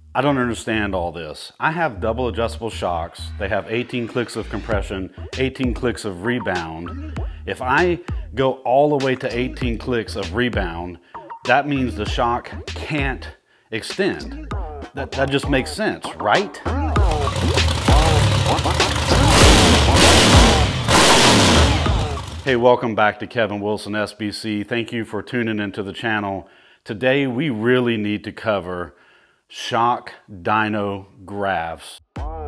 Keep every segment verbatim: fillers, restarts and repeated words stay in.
I don't understand all this. I have double adjustable shocks. They have eighteen clicks of compression, eighteen clicks of rebound. If I go all the way to eighteen clicks of rebound, that means the shock can't extend. That, that just makes sense, right? Hey, welcome back to Kevin Wilson S B C. Thank you for tuning into the channel. Today we really need to cover Shock Dyno Graphs.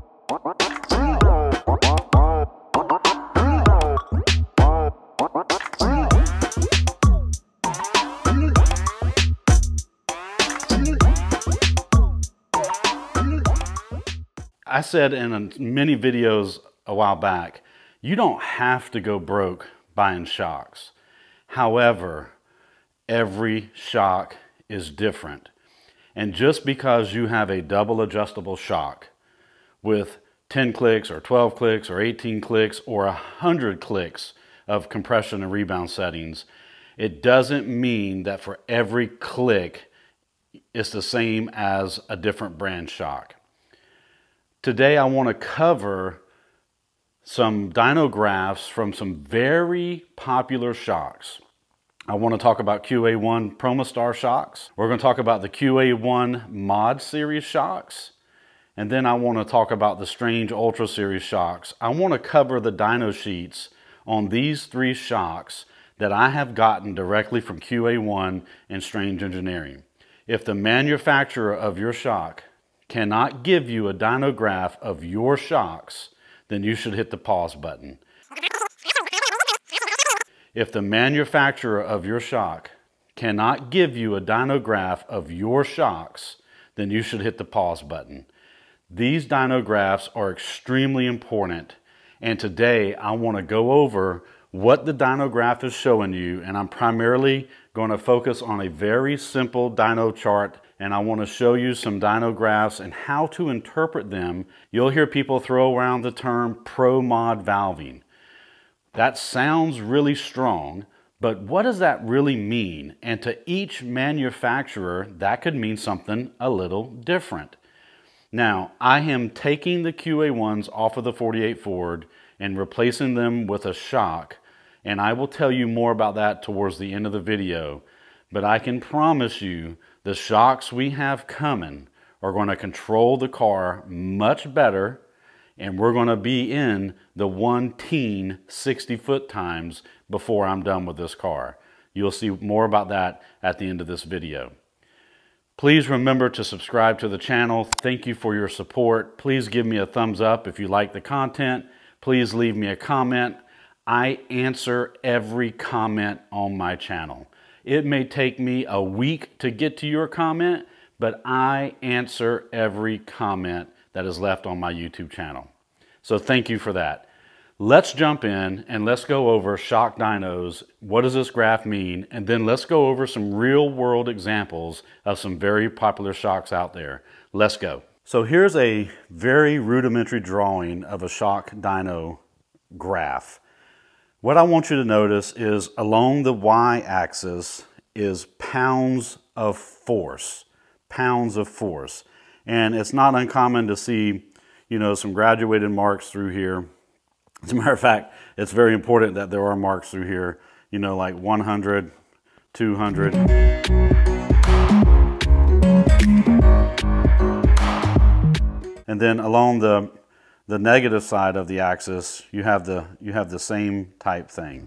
I said in many videos a while back, you don't have to go broke buying shocks. However, every shock is different. And just because you have a double adjustable shock with ten clicks or twelve clicks or eighteen clicks or one hundred clicks of compression and rebound settings, it doesn't mean that for every click it's the same as a different brand shock. Today I want to cover some dyno graphs from some very popular shocks. I want to talk about Q A one Proma Star shocks. We're going to talk about the Q A one Mod Series shocks. And then I want to talk about the Strange Ultra Series shocks. I want to cover the dyno sheets on these three shocks that I have gotten directly from Q A one and Strange Engineering. If the manufacturer of your shock cannot give you a dyno graph of your shocks, then you should hit the pause button. If the manufacturer of your shock cannot give you a dyno graph of your shocks, then you should hit the pause button. These dyno graphs are extremely important, and today I want to go over what the dyno graph is showing you, and I'm primarily going to focus on a very simple dyno chart, and I want to show you some dyno graphs and how to interpret them. You'll hear people throw around the term pro mod valving. That sounds really strong, but what does that really mean? And to each manufacturer, that could mean something a little different. Now, I am taking the Q A ones off of the forty-eight Ford and replacing them with a shock, and I will tell you more about that towards the end of the video. But I can promise you the shocks we have coming are going to control the car much better, and we're going to be in the one teen sixty foot times before I'm done with this car. You'll see more about that at the end of this video. Please remember to subscribe to the channel. Thank you for your support. Please give me a thumbs up if you like the content. Please leave me a comment. I answer every comment on my channel. It may take me a week to get to your comment, but I answer every comment that is left on my YouTube channel. So thank you for that. Let's jump in and let's go over shock dynos. What does this graph mean? And then let's go over some real world examples of some very popular shocks out there. Let's go. So here's a very rudimentary drawing of a shock dyno graph. What I want you to notice is along the y-axis is pounds of force, pounds of force. And it's not uncommon to see, you know, some graduated marks through here. As a matter of fact, it's very important that there are marks through here, you know, like one hundred, two hundred. And then along the the negative side of the axis, you have the you have the same type thing.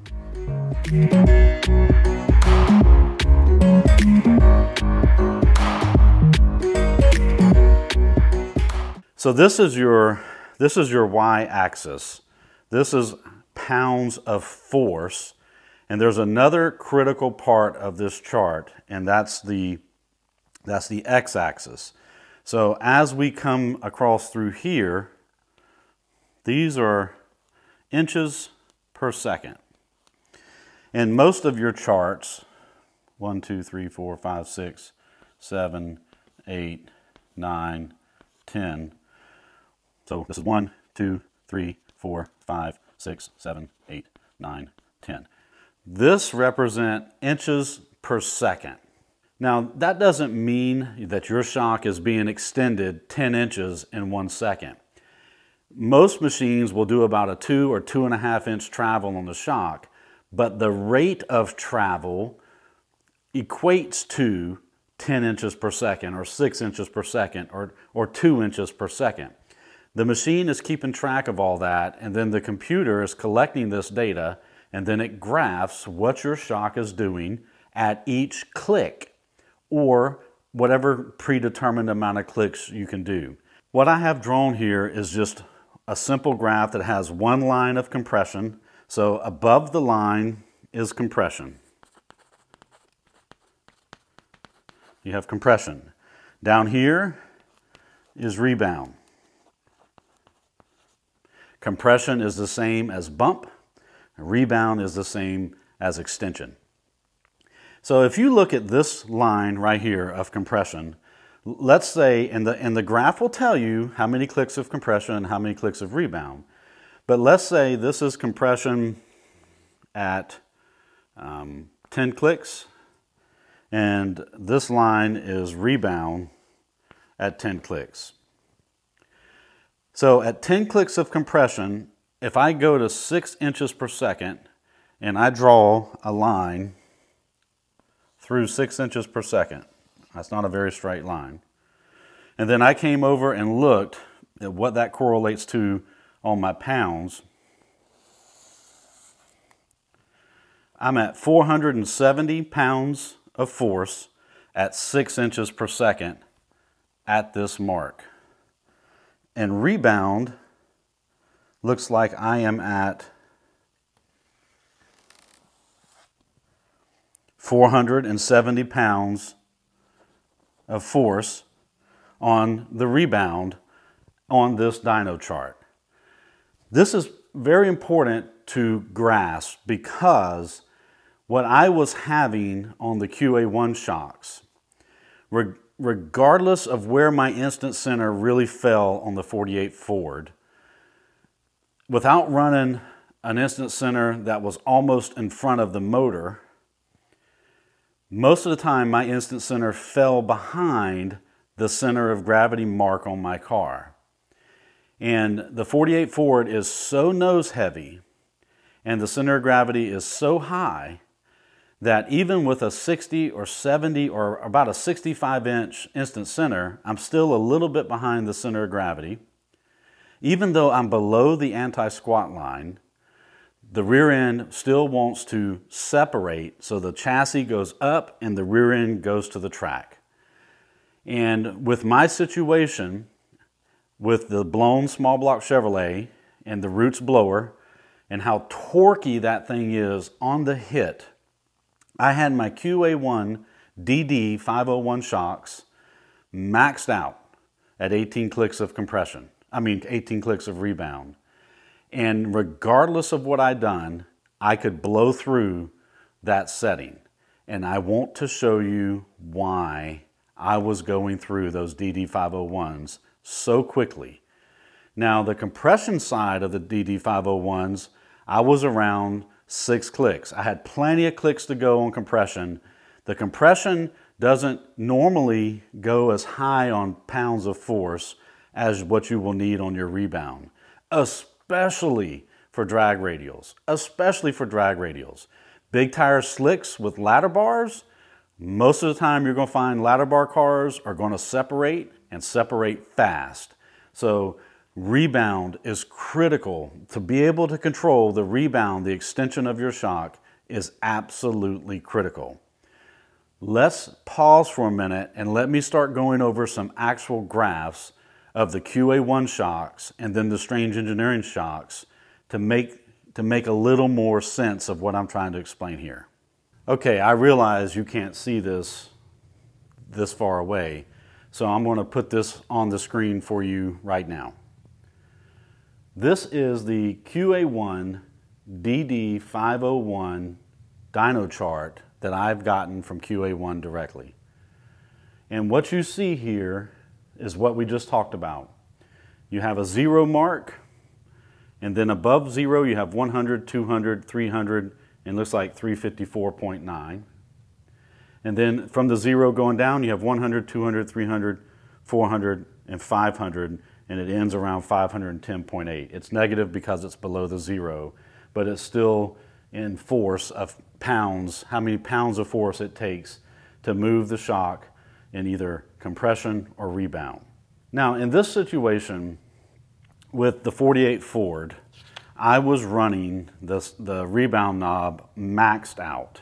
So this is your this is your y-axis. This is pounds of force, and there's another critical part of this chart, and that's the that's the x-axis. So as we come across through here, these are inches per second. And most of your charts, one, two, three, four, five, six, seven, eight, nine, ten. So this is one, two, three, four, five, six, seven, eight, nine, ten. This represents inches per second. Now, that doesn't mean that your shock is being extended ten inches in one second. Most machines will do about a two or two and a half inch travel on the shock, but the rate of travel equates to ten inches per second or six inches per second or, or two inches per second. The machine is keeping track of all that, and then the computer is collecting this data, and then it graphs what your shock is doing at each click, or whatever predetermined amount of clicks you can do. What I have drawn here is just a simple graph that has one line of compression. So above the line is compression. You have compression. Down here is rebound. Compression is the same as bump. Rebound is the same as extension. So if you look at this line right here of compression, let's say, and the, and the graph will tell you how many clicks of compression and how many clicks of rebound. But let's say this is compression at um, ten clicks, and this line is rebound at ten clicks. So at ten clicks of compression, if I go to six inches per second and I draw a line through six inches per second, that's not a very straight line. And then I came over and looked at what that correlates to on my pounds. I'm at four hundred seventy pounds of force at six inches per second at this mark. And rebound looks like I am at four hundred seventy pounds of force on the rebound on this dyno chart. This is very important to grasp because what I was having on the Q A one shocks, reg regardless of where my instant center really fell on the forty-eight Ford, without running an instant center that was almost in front of the motor, most of the time my instant center fell behind the center of gravity mark on my car. And the forty-eight Ford is so nose heavy and the center of gravity is so high that even with a sixty or seventy or about a sixty-five inch instant center, I'm still a little bit behind the center of gravity. Even though I'm below the anti-squat line, the rear end still wants to separate, so the chassis goes up and the rear end goes to the track. And with my situation, with the blown small block Chevrolet and the Roots blower and how torquey that thing is on the hit, I had my Q A one D D five oh one shocks maxed out at eighteen clicks of compression. I mean eighteen clicks of rebound. And regardless of what I'd done, I could blow through that setting. And I want to show you why I was going through those D D five oh ones so quickly. Now, the compression side of the D D five oh ones, I was around six clicks. I had plenty of clicks to go on compression. The compression doesn't normally go as high on pounds of force as what you will need on your rebound, especially for drag radials, especially for drag radials. Big tire slicks with ladder bars, most of the time you're going to find ladder bar cars are going to separate and separate fast. So rebound is critical. To be able to control the rebound, the extension of your shock, is absolutely critical. Let's pause for a minute and let me start going over some actual graphs of the Q A one shocks and then the Strange Engineering shocks to make, to make a little more sense of what I'm trying to explain here. Okay, I realize you can't see this this far away, so I'm going to put this on the screen for you right now. This is the Q A one D D five oh one dyno chart that I've gotten from Q A one directly. And what you see here is what we just talked about. You have a zero mark, and then above zero you have one hundred, two hundred, three hundred, and looks like three fifty-four point nine. And then from the zero going down, you have one hundred, two hundred, three hundred, four hundred, and five hundred, and it ends around five hundred ten point eight. It's negative because it's below the zero, but it's still in force of pounds, how many pounds of force it takes to move the shock in either compression or rebound. Now, in this situation with the forty-eight Ford, I was running this, the rebound knob maxed out.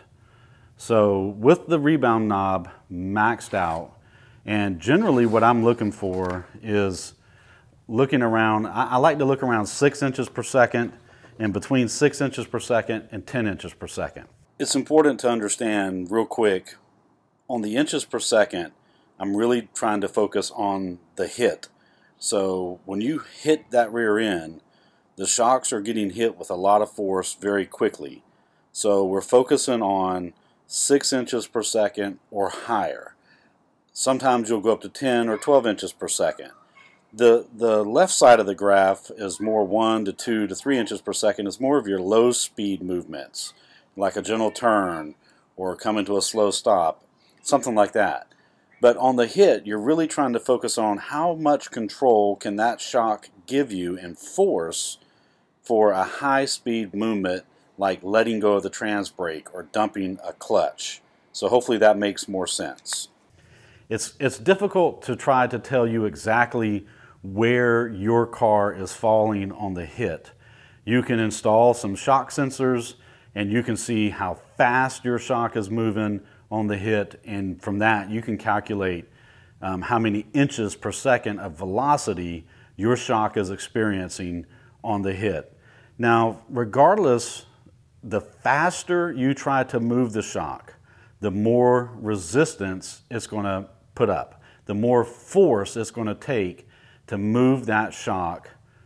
So with the rebound knob maxed out, and generally what I'm looking for is looking around, I, I like to look around six inches per second, and between six inches per second and ten inches per second. It's important to understand real quick, on the inches per second, I'm really trying to focus on the hit. So when you hit that rear end, the shocks are getting hit with a lot of force very quickly. So we're focusing on six inches per second or higher. Sometimes you'll go up to ten or twelve inches per second. The, the left side of the graph is more one to two to three inches per second. It's more of your low speed movements, like a gentle turn or coming to a slow stop, something like that. But on the hit, you're really trying to focus on how much control can that shock give you in force for a high speed movement, like letting go of the trans brake or dumping a clutch. So hopefully that makes more sense. It's, it's difficult to try to tell you exactly where your car is falling on the hit. You can install some shock sensors and you can see how fast your shock is moving on the hit, and from that you can calculate um, how many inches per second of velocity your shock is experiencing on the hit. Now, regardless, the faster you try to move the shock, the more resistance it's going to put up, the more force it's going to take to move that shock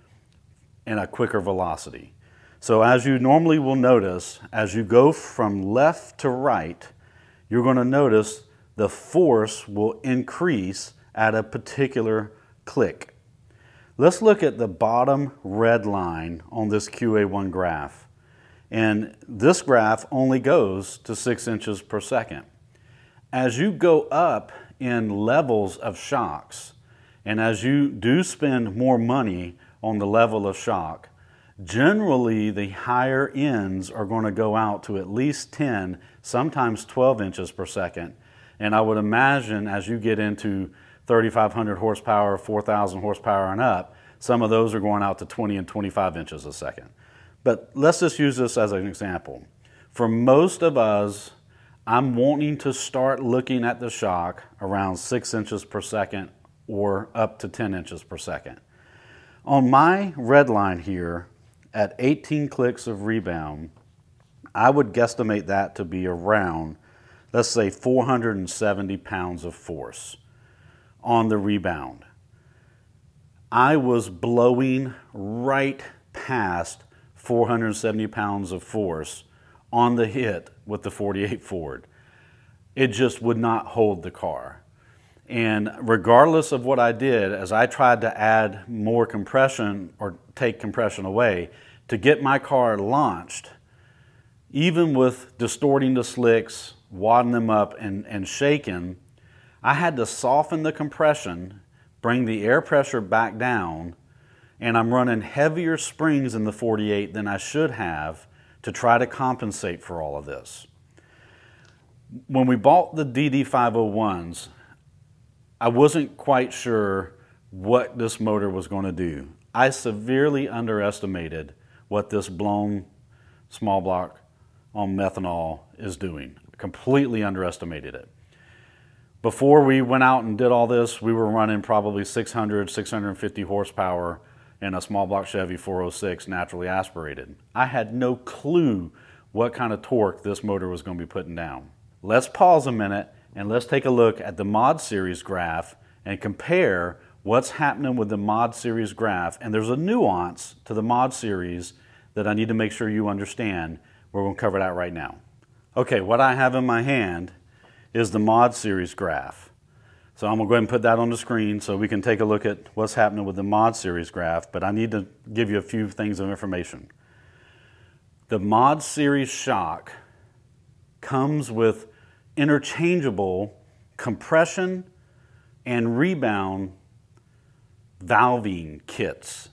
in a quicker velocity. So as you normally will notice, as you go from left to right, you're going to notice the force will increase at a particular click. Let's look at the bottom red line on this Q A one graph. And this graph only goes to six inches per second. As you go up in levels of shocks, and as you do spend more money on the level of shock, generally the higher ends are going to go out to at least ten, sometimes twelve inches per second. And I would imagine as you get into thirty-five hundred horsepower, four thousand horsepower and up, some of those are going out to twenty and twenty-five inches a second. But let's just use this as an example. For most of us, I'm wanting to start looking at the shock around six inches per second or up to ten inches per second. On my red line here, at eighteen clicks of rebound, I would guesstimate that to be around, let's say, four hundred seventy pounds of force on the rebound. I was blowing right past four hundred seventy pounds of force on the hit with the forty-eight Ford. It just would not hold the car. And regardless of what I did, as I tried to add more compression or take compression away to get my car launched, even with distorting the slicks, wadding them up and, and shaking, I had to soften the compression, bring the air pressure back down, and I'm running heavier springs in the forty-eight than I should have to try to compensate for all of this. When we bought the D D five oh ones, I wasn't quite sure what this motor was going to do. I severely underestimated what this blown small block on methanol is doing. Completely underestimated it. Before we went out and did all this, we were running probably six hundred, six hundred fifty horsepower in a small block Chevy four oh six naturally aspirated. I had no clue what kind of torque this motor was going to be putting down. Let's pause a minute and let's take a look at the Mod Series graph and compare what's happening with the Mod Series graph. And there's a nuance to the Mod Series that I need to make sure you understand. We're going to cover that right now. Okay, what I have in my hand is the Mod Series graph. So I'm going to go ahead and put that on the screen so we can take a look at what's happening with the Mod Series graph, but I need to give you a few things of information. The Mod Series shock comes with interchangeable compression and rebound valving kits.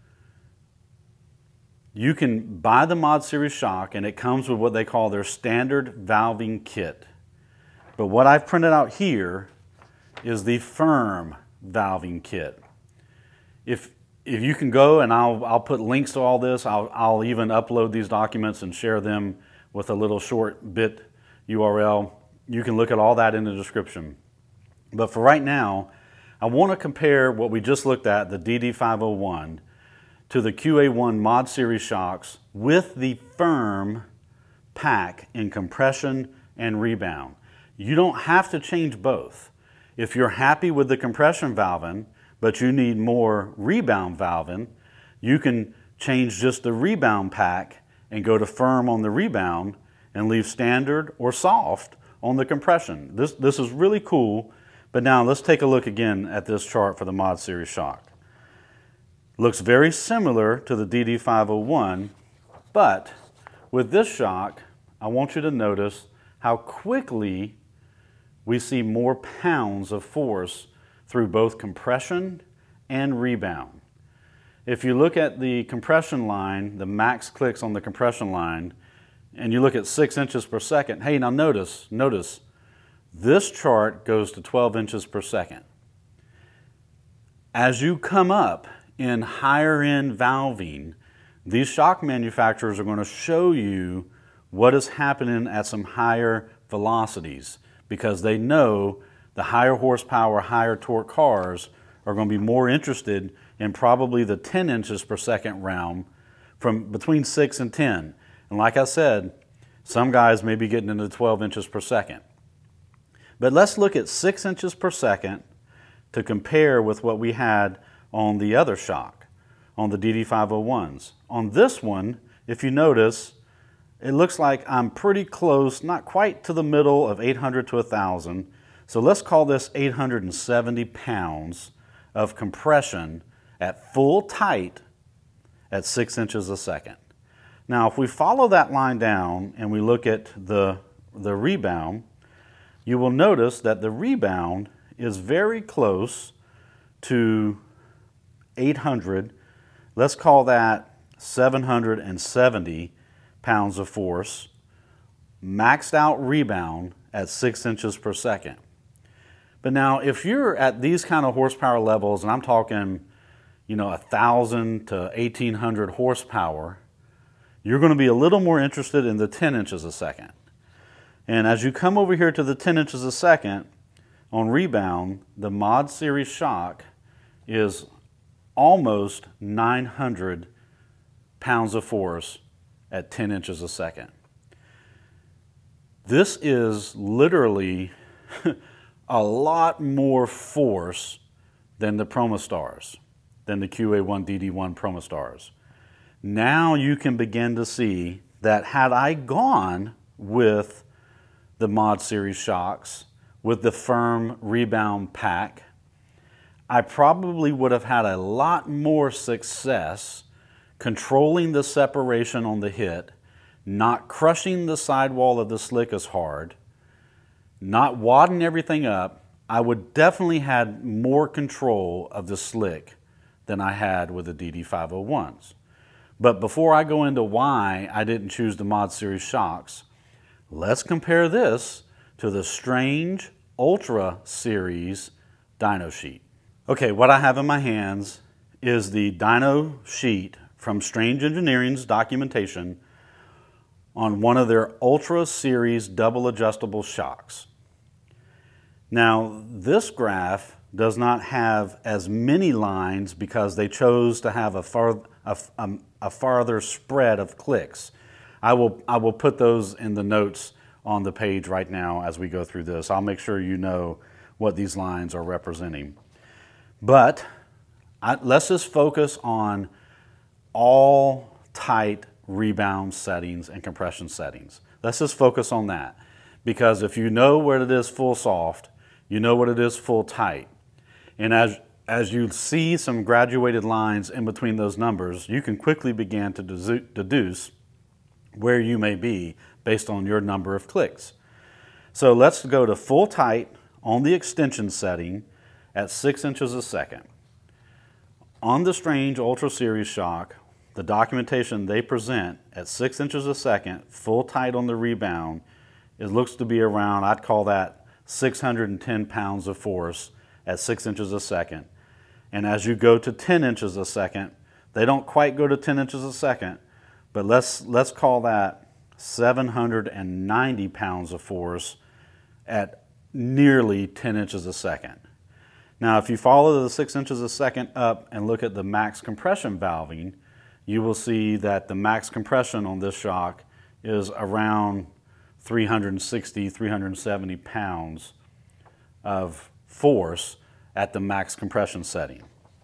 You can buy the Mod Series shock and it comes with what they call their standard valving kit. But what I've printed out here is the firm valving kit. If, if you can go, and I'll, I'll put links to all this, I'll, I'll even upload these documents and share them with a little short bit U R L. You can look at all that in the description. But for right now, I want to compare what we just looked at, the D D five oh one, to the Q A one Mod Series shocks with the firm pack in compression and rebound. You don't have to change both. If you're happy with the compression valving, but you need more rebound valving, you can change just the rebound pack and go to firm on the rebound and leave standard or soft on the compression. This, this is really cool, but now let's take a look again at this chart for the Mod Series shock. Looks very similar to the D D five oh one, but with this shock, I want you to notice how quickly we see more pounds of force through both compression and rebound. If you look at the compression line, the max clicks on the compression line, and you look at six inches per second, hey, now notice, notice, this chart goes to twelve inches per second. As you come up in higher end valving, these shock manufacturers are going to show you what is happening at some higher velocities, because they know the higher horsepower, higher torque cars are going to be more interested in probably the ten inches per second realm, from between six and ten. And like I said, some guys may be getting into twelve inches per second. But let's look at six inches per second to compare with what we had on the other shock, on the D D five oh ones. On this one, if you notice, it looks like I'm pretty close, not quite to the middle of eight hundred to one thousand. So let's call this eight hundred seventy pounds of compression at full tight at six inches a second. Now, if we follow that line down and we look at the, the rebound, you will notice that the rebound is very close to eight hundred. Let's call that seven hundred seventy pounds of force, maxed out rebound at six inches per second. But now, if you're at these kind of horsepower levels, and I'm talking, you know, one thousand to eighteen hundred horsepower, you're going to be a little more interested in the ten inches a second. And as you come over here to the ten inches a second, on rebound, the Mod Series shock is almost nine hundred pounds of force at ten inches a second. This is literally a lot more force than the Proma Stars, than the Q A one D D one Proma Stars. Now you can begin to see that had I gone with the Mod Series shocks with the firm rebound pack, I probably would have had a lot more success controlling the separation on the hit, not crushing the sidewall of the slick as hard, not wadding everything up. I would definitely had more control of the slick than I had with the D D five oh ones. But before I go into why I didn't choose the Mod Series shocks, let's compare this to the Strange Ultra Series dyno sheet. Okay, what I have in my hands is the dyno sheet from Strange Engineering's documentation on one of their Ultra Series double adjustable shocks. Now, this graph does not have as many lines because they chose to have a, far, a, a, a farther spread of clicks. I will, I will put those in the notes on the page right now as we go through this. I'll make sure you know what these lines are representing. But I, let's just focus on all tight rebound settings and compression settings. Let's just focus on that, because if you know what it is full soft, you know what it is full tight. And as, as you see some graduated lines in between those numbers, you can quickly begin to deduce where you may be based on your number of clicks. So let's go to full tight on the extension setting at six inches a second. On the Strange Ultra Series shock, the documentation they present at six inches a second, full tight on the rebound, it looks to be around, I'd call that six hundred ten pounds of force at six inches a second. And as you go to ten inches a second, they don't quite go to ten inches a second, but let's, let's call that seven hundred ninety pounds of force at nearly ten inches a second. Now, if you follow the six inches a second up and look at the max compression valving, you will see that the max compression on this shock is around three hundred sixty, three hundred seventy pounds of force at the max compression setting.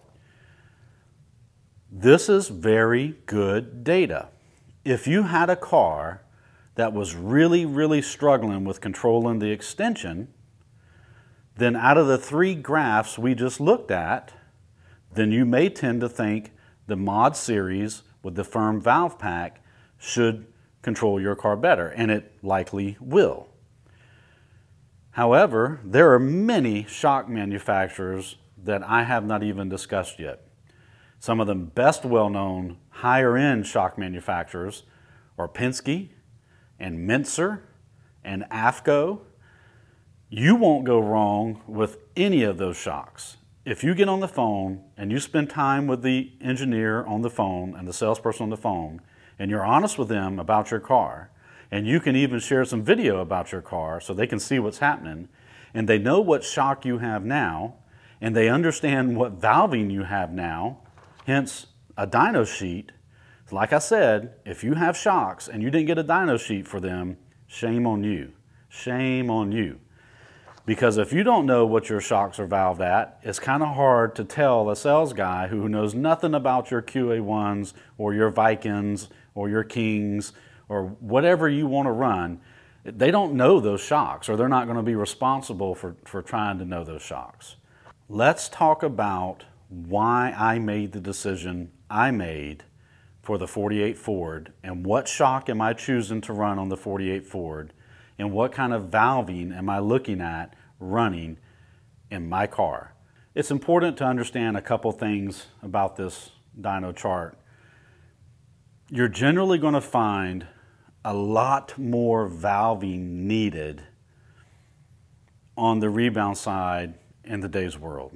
This is very good data. If you had a car that was really, really struggling with controlling the extension, then out of the three graphs we just looked at, then you may tend to think the Mod Series with the firm valve pack should control your car better, and it likely will. However, there are many shock manufacturers that I have not even discussed yet. Some of the best well-known higher-end shock manufacturers are Penske and Menscer and Afco. You won't go wrong with any of those shocks. If you get on the phone and you spend time with the engineer on the phone and the salesperson on the phone, and you're honest with them about your car, and you can even share some video about your car so they can see what's happening, and they know what shock you have now, and they understand what valving you have now, hence a dyno sheet. Like I said, if you have shocks and you didn't get a dyno sheet for them, shame on you. Shame on you. Because if you don't know what your shocks are valved at, it's kind of hard to tell a sales guy who knows nothing about your Q A ones or your Vikings or your Kings or whatever you want to run. They don't know those shocks, or they're not going to be responsible for, for trying to know those shocks. Let's talk about why I made the decision I made for the forty-eight Ford, and what shock am I choosing to run on the forty-eight Ford, and what kind of valving am I looking at running in my car. It's important to understand a couple things about this dyno chart. You're generally going to find a lot more valving needed on the rebound side in today's world.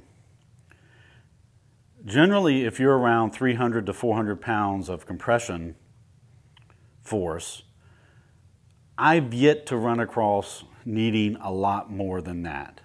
Generally, if you're around three hundred to four hundred pounds of compression force, I've yet to run across needing a lot more than that.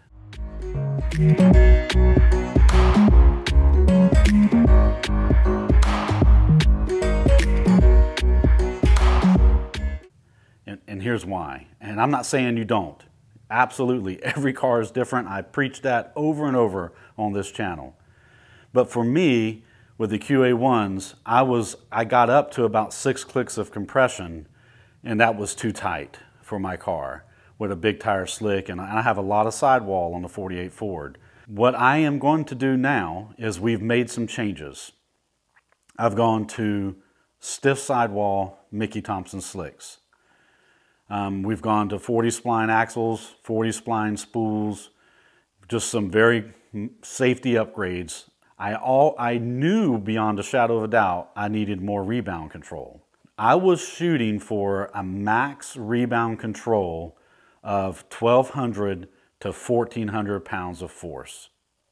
And, and here's why. And I'm not saying you don't. Absolutely, every car is different. I preach that over and over on this channel. But for me, with the Q A ones, I was I got up to about six clicks of compression, and that was too tight for my car with a big tire slick, and I have a lot of sidewall on the forty-eight Ford. What I am going to do now is we've made some changes. I've gone to stiff sidewall Mickey Thompson slicks. Um, we've gone to forty spline axles, forty spline spools, just some very safety upgrades. I, all, I knew beyond a shadow of a doubt I needed more rebound control. I was shooting for a max rebound control of twelve hundred to fourteen hundred pounds of force.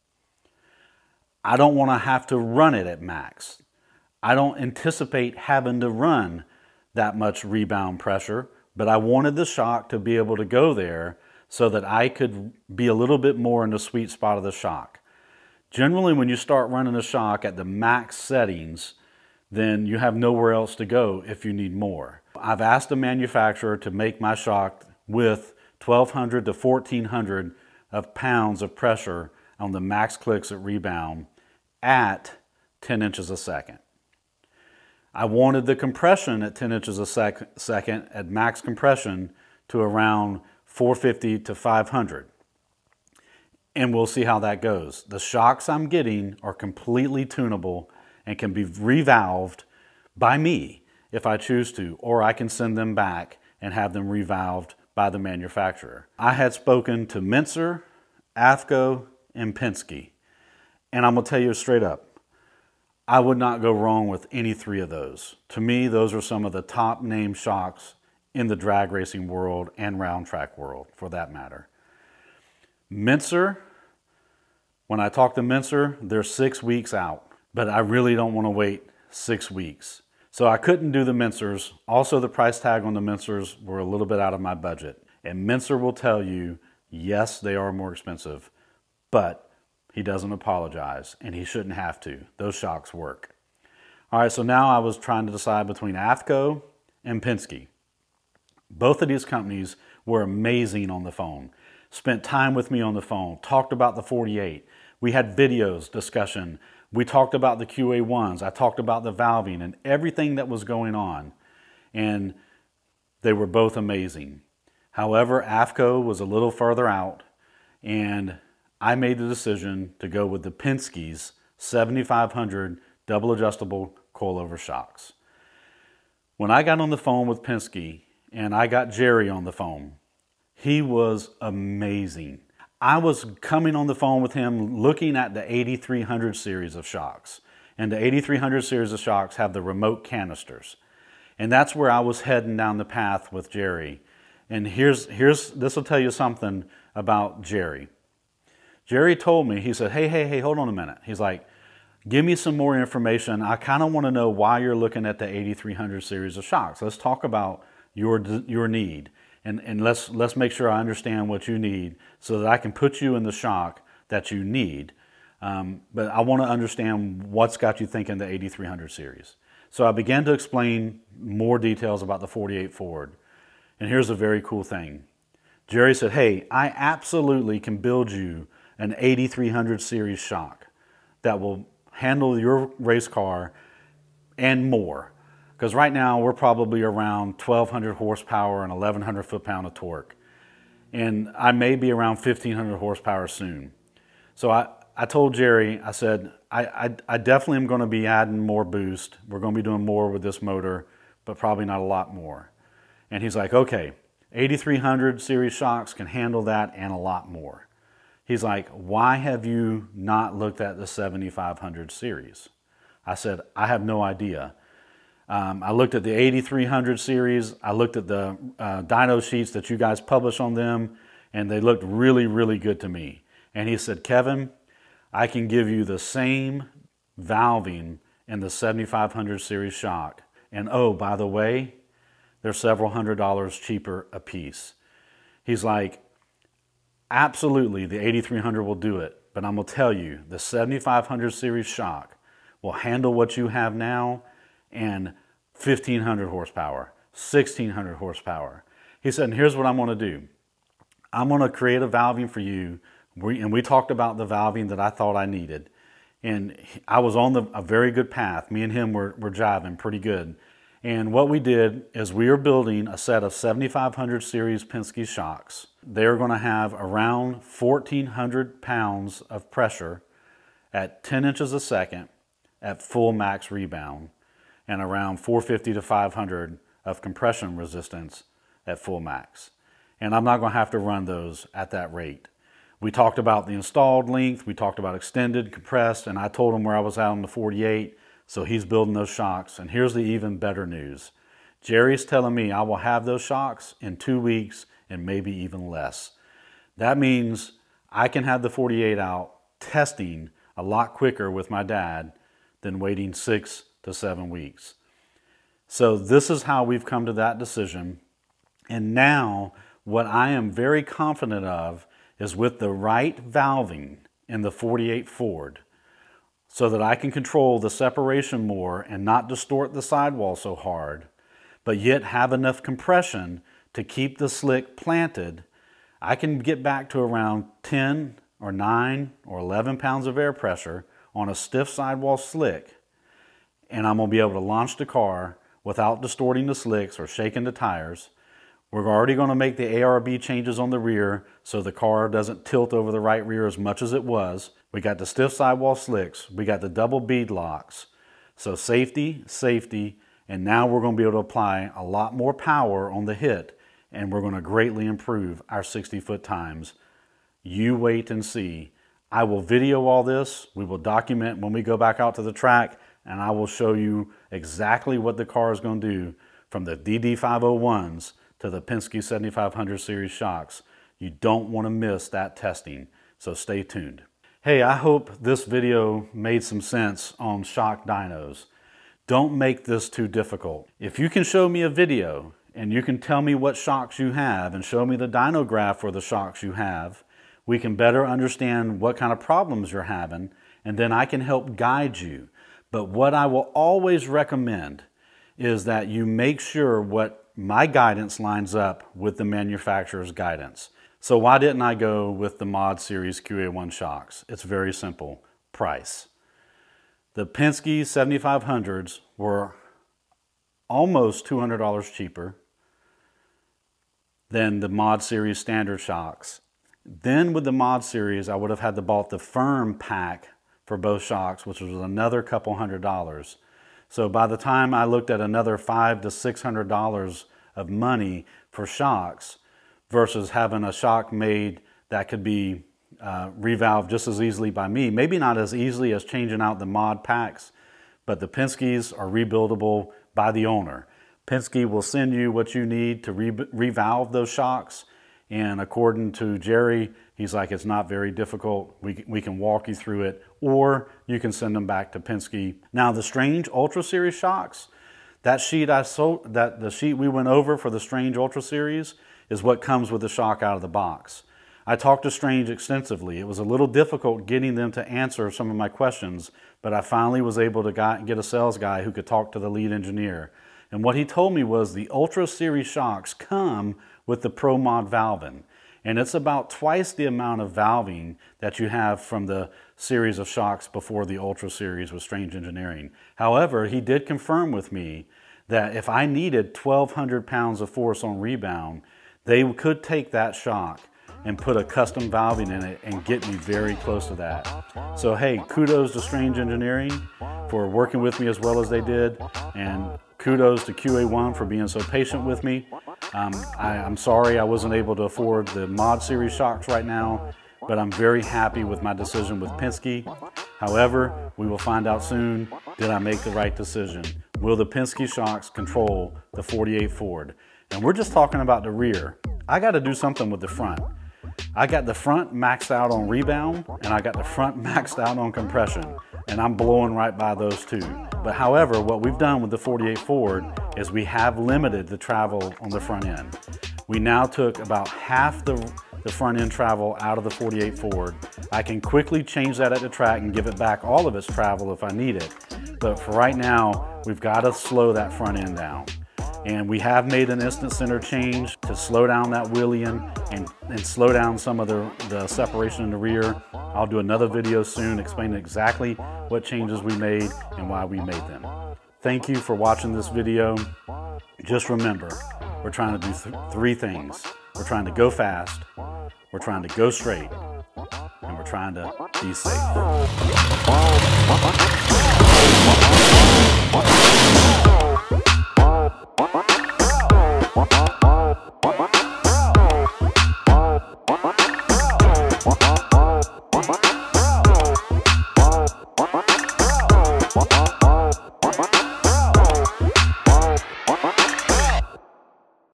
I don't want to have to run it at max. I don't anticipate having to run that much rebound pressure, but I wanted the shock to be able to go there so that I could be a little bit more in the sweet spot of the shock. Generally, when you start running a shock at the max settings, then you have nowhere else to go if you need more. I've asked the manufacturer to make my shock with twelve hundred to fourteen hundred of pounds of pressure on the max clicks at rebound at ten inches a second. I wanted the compression at ten inches a sec second at max compression to around four fifty to five hundred. And we'll see how that goes. The shocks I'm getting are completely tunable and can be revalved by me if I choose to, or I can send them back and have them revalved by the manufacturer. I had spoken to Menscer, Afco, and Penske, and I'm gonna tell you straight up, I would not go wrong with any three of those. To me, those are some of the top name shocks in the drag racing world and round track world, for that matter. Menscer, when I talk to Menscer, they're six weeks out, but I really don't want to wait six weeks. So I couldn't do the Menschers. Also, the price tag on the Menschers were a little bit out of my budget. And Menscer will tell you, yes, they are more expensive, but he doesn't apologize, and he shouldn't have to. Those shocks work. All right, so now I was trying to decide between Afco and Penske. Both of these companies were amazing on the phone. Spent time with me on the phone, talked about the forty-eight. We had videos, discussion. We talked about the Q A ones. I talked about the valving and everything that was going on. And they were both amazing. However, Afco was a little further out, and I made the decision to go with the Penske's seventy-five hundred double adjustable coilover shocks. When I got on the phone with Penske and I got Jerry on the phone, he was amazing. I was coming on the phone with him looking at the eighty-three hundred series of shocks. And the eighty-three hundred series of shocks have the remote canisters. And that's where I was heading down the path with Jerry. And here's, here's this will tell you something about Jerry. Jerry told me, he said, hey, hey, hey, hold on a minute. He's like, give me some more information. I kind of want to know why you're looking at the eighty-three hundred series of shocks. Let's talk about your, your need. And, and let's, let's make sure I understand what you need so that I can put you in the shock that you need. Um, but I want to understand what's got you thinking the eighty-three hundred series. So I began to explain more details about the forty-eight Ford. And here's a very cool thing. Jerry said, hey, I absolutely can build you an eighty-three hundred series shock that will handle your race car and more. Because right now we're probably around twelve hundred horsepower and eleven hundred foot-pound of torque. And I may be around fifteen hundred horsepower soon. So I, I told Jerry, I said, I, I, I definitely am going to be adding more boost. We're going to be doing more with this motor, but probably not a lot more. And he's like, okay, eighty-three hundred series shocks can handle that and a lot more. He's like, why have you not looked at the seventy-five hundred series? I said, I have no idea. Um, I looked at the eighty-three hundred series. I looked at the uh, dyno sheets that you guys publish on them, and they looked really, really good to me. And he said, Kevin, I can give you the same valving in the seventy-five hundred series shock. And oh, by the way, they're several hundred dollars cheaper a piece. He's like, absolutely, the eighty-three hundred will do it. But I'm going to tell you, the seventy-five hundred series shock will handle what you have now and fifteen hundred horsepower, sixteen hundred horsepower. He said, and here's what I'm going to do. I'm going to create a valving for you. We, and we talked about the valving that I thought I needed. And I was on the, a very good path. Me and him were, were jiving pretty good. And what we did is we are building a set of seventy-five hundred series Penske shocks. They're going to have around fourteen hundred pounds of pressure at ten inches a second at full max rebound, and around four fifty to five hundred of compression resistance at full max. And I'm not going to have to run those at that rate. We talked about the installed length, we talked about extended, compressed, and I told him where I was at on the forty-eight, so he's building those shocks. And here's the even better news. Jerry's telling me I will have those shocks in two weeks and maybe even less. That means I can have the forty-eight out testing a lot quicker with my dad than waiting six to seven weeks. So this is how we've come to that decision. And now what I am very confident of is with the right valving in the forty-eight Ford, so that I can control the separation more and not distort the sidewall so hard, but yet have enough compression to keep the slick planted, I can get back to around ten or nine or eleven pounds of air pressure on a stiff sidewall slick, and I'm going to be able to launch the car without distorting the slicks or shaking the tires. We're already going to make the A R B changes on the rear so the car doesn't tilt over the right rear as much as it was. We got the stiff sidewall slicks. We got the double bead locks. So safety, safety, and now we're going to be able to apply a lot more power on the hit and we're going to greatly improve our sixty foot times. You wait and see. I will video all this. We will document when we go back out to the track, and I will show you exactly what the car is going to do from the D D five oh ones to the Penske seventy-five hundred series shocks. You don't want to miss that testing, so stay tuned. Hey, I hope this video made some sense on shock dynos. Don't make this too difficult. If you can show me a video and you can tell me what shocks you have and show me the dyno graph for the shocks you have, we can better understand what kind of problems you're having, and then I can help guide you. But what I will always recommend is that you make sure what my guidance lines up with the manufacturer's guidance. So why didn't I go with the Mod Series Q A one shocks? It's very simple. Price. The Penske seventy-five hundreds were almost two hundred dollars cheaper than the Mod Series standard shocks. Then with the Mod Series, I would have had to bought the firm pack for both shocks, which was another couple hundred dollars. So by the time I looked at another five to six hundred dollars of money for shocks versus having a shock made that could be uh, revalved just as easily by me, maybe not as easily as changing out the mod packs, but the Penskes are rebuildable by the owner. Penske will send you what you need to re revalve those shocks, and according to Jerry, he's like, it's not very difficult. We, we can walk you through it, or you can send them back to Penske. Now the Strange Ultra Series shocks, that sheet I sold, that the sheet we went over for the Strange Ultra Series is what comes with the shock out of the box. I talked to Strange extensively. It was a little difficult getting them to answer some of my questions, but I finally was able to get a sales guy who could talk to the lead engineer. And what he told me was the Ultra Series shocks come with the Pro Mod valving. And it's about twice the amount of valving that you have from the series of shocks before the Ultra Series with Strange Engineering. However, he did confirm with me that if I needed twelve hundred pounds of force on rebound, they could take that shock and put a custom valving in it and get me very close to that. So hey, kudos to Strange Engineering for working with me as well as they did, and kudos to Q A one for being so patient with me. Um, I, I'm sorry I wasn't able to afford the Mod Series shocks right now, but I'm very happy with my decision with Penske. However, we will find out soon, did I make the right decision? Will the Penske shocks control the forty-eight Ford? And we're just talking about the rear. I got to do something with the front. I got the front maxed out on rebound, and I got the front maxed out on compression, and I'm blowing right by those two. But however, what we've done with the forty-eight Ford is we have limited the travel on the front end. We now took about half the, the front end travel out of the forty-eight Ford. I can quickly change that at the track and give it back all of its travel if I need it. But for right now, we've got to slow that front end down. And we have made an instant center change to slow down that wheeling and, and slow down some of the, the separation in the rear. I'll do another video soon explaining exactly what changes we made and why we made them. Thank you for watching this video. Just remember, we're trying to do th three things. We're trying to go fast, we're trying to go straight, and we're trying to be safe.